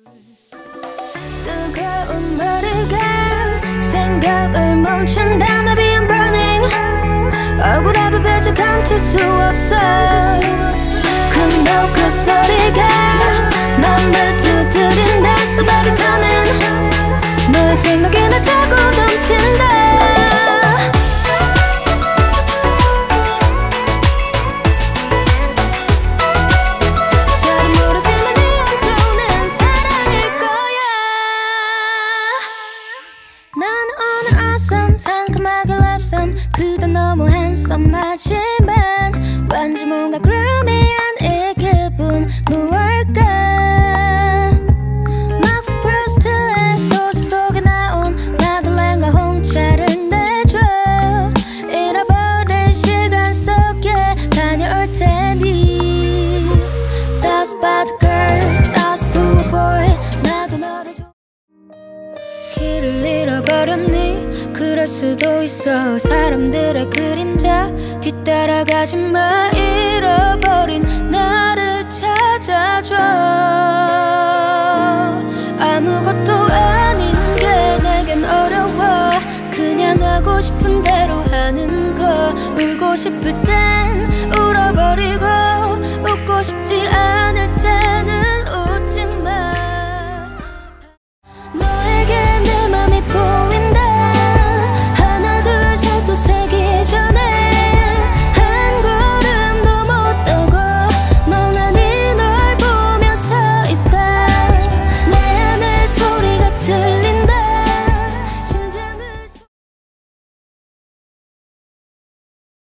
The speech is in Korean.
뜨거운 머리가 생각을 멈춘다. Maybe I'm burning. 얼굴 앞에 배쳐 감출 수 없어. 큰 그 소리가 맘을 두드린다. So baby come in. 너의 생각이 날 차고 넘친다. 상큼하게 랩선 그도 너무 handsome 하지만 왠지 뭔가 gloomy 이 기분 무얼까. 막스 프로스트의 소스 속에 나온 마들렌과 홍차를 내줘. 잃어버린 시간 속에 다녀올 테니. That's bad girl, that's blue boy. 나도 너를 줘. 길을 잃어버렸니? 그럴 수도 있어. 사람들의 그림자 뒤따라가지 마. 잃어버린 나를 찾아줘. 아무것도 아닌 게 내겐 어려워. 그냥 하고 싶은 대로 하는 거. 울고 싶을 땐 울어버리고 웃고 싶지 않아.